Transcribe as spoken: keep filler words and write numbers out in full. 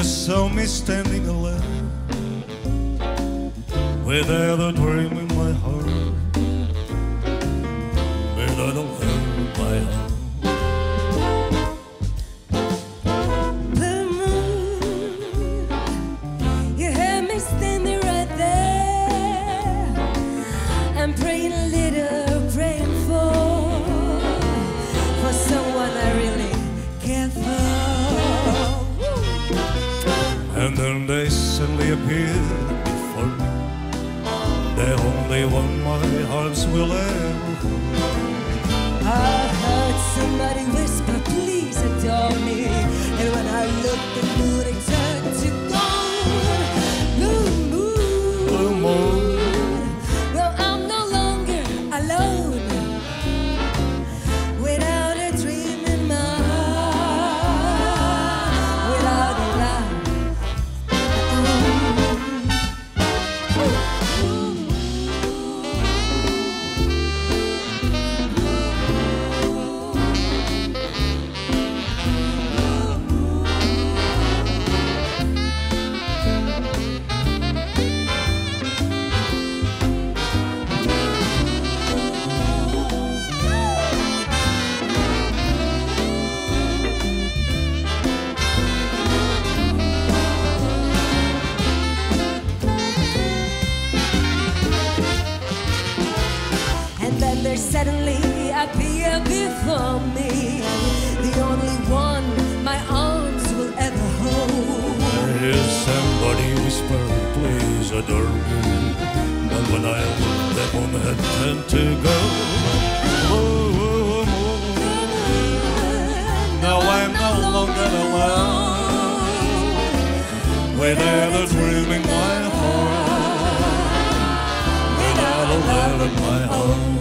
saw me standing alone, without a dream in my heart, without a love in my heart. The moon, you had me standing right there. I'm praying a little, praying for, for someone I really care for. And then they suddenly appeared before me, the only one my heart will ever hold. I heard somebody whisper, please adore me. And when I looked, the moon it turned to gold. Blue moon, Blue moon. well, I'm no longer alone, without a dream in my heart, without a love. And then there suddenly appeared before me, the only one my arms will ever hold. Is somebody whisper, please adore me. But when I looked, that one had turned to go. Oh, oh, oh, oh. Now I'm no longer alone, without a dream in my heart, without a love in my heart.